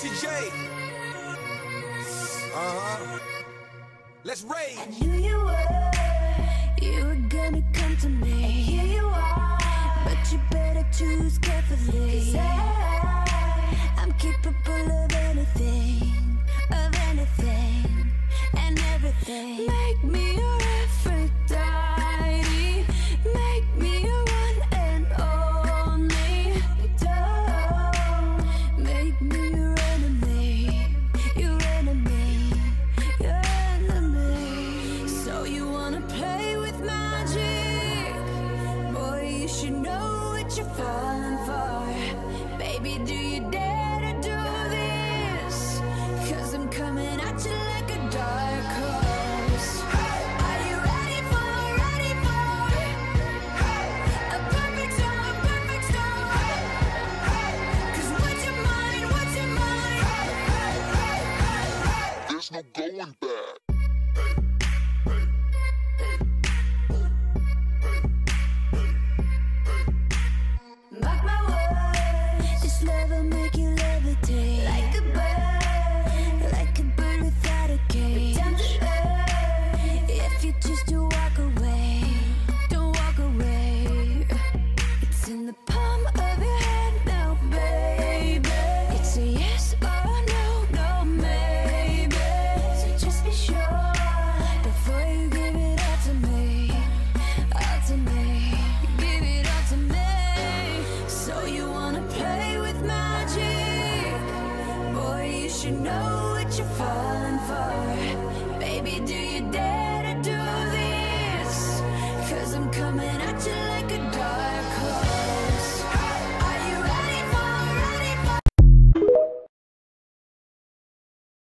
Juicy J. Let's rage. I knew you were gonna come to me. And here you are, but you better choose carefully. 'Cause I'm capable of anything, and everything. Make me your Aphrodite, make me your one and only. But don't make me your enemy, your enemy, your enemy. So you wanna play with magic? Boy, you should know what you're falling for. Baby, do you dare to do this? 'Cause I'm coming at you like a dark horse. Are you ready for a perfect storm, perfect storm? 'Cause what's your mind, what's your mind? There's no going back. Mark my words, this love will make you levitate like a bird without a cage. Down to earth, if you choose to walk away, don't walk away. It's in the palm of your hand now, baby. It's a yes or a no, no maybe. So just be sure before you give it all to me, all to me. Give it all to me. So you wanna play with magic? Boy, you should know what you're falling for. Baby, do you dare to do this? 'Cause I'm coming at you like a dark horse.